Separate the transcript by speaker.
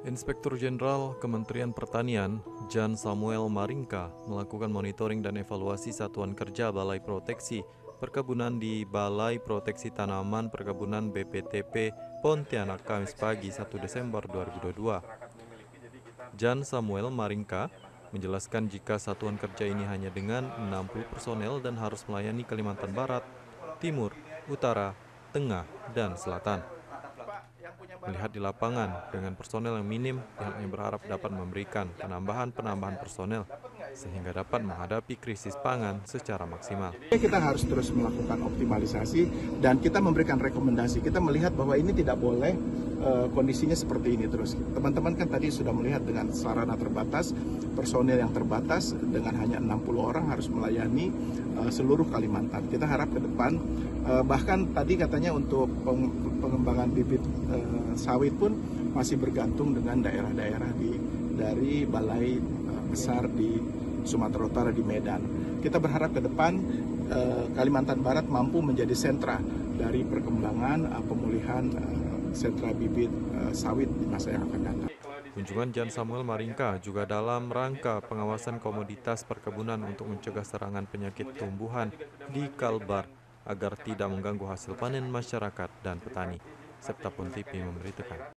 Speaker 1: Inspektur Jenderal Kementerian Pertanian, Jan Samuel Maringka, melakukan monitoring dan evaluasi satuan kerja Balai Proteksi Perkebunan di Balai Proteksi Tanaman Perkebunan BPTP Pontianak Kamis pagi 1 Desember 2022. Jan Samuel Maringka menjelaskan jika satuan kerja ini hanya dengan 60 personel dan harus melayani Kalimantan Barat, Timur, Utara, Tengah, dan Selatan. Melihat di lapangan, dengan personel yang minim, pihaknya berharap dapat memberikan penambahan personel sehingga dapat menghadapi krisis pangan secara maksimal.
Speaker 2: Kita harus terus melakukan optimalisasi dan kita memberikan rekomendasi. Kita melihat bahwa ini tidak boleh kondisinya seperti ini terus. Teman-teman kan tadi sudah melihat dengan sarana terbatas, personel yang terbatas dengan hanya 60 orang harus melayani seluruh Kalimantan. Kita harap ke depan, bahkan tadi katanya untuk pengembangan bibit sawit pun masih bergantung dengan daerah-daerah dari balai besar di Sumatera Utara di Medan. Kita berharap ke depan Kalimantan Barat mampu menjadi sentra dari perkembangan pemulihan sentra bibit sawit di masa yang akan datang.
Speaker 1: Kunjungan Jan Samuel Maringka juga dalam rangka pengawasan komoditas perkebunan untuk mencegah serangan penyakit tumbuhan di Kalbar agar tidak mengganggu hasil panen masyarakat dan petani, serta Pon TV memberitakan.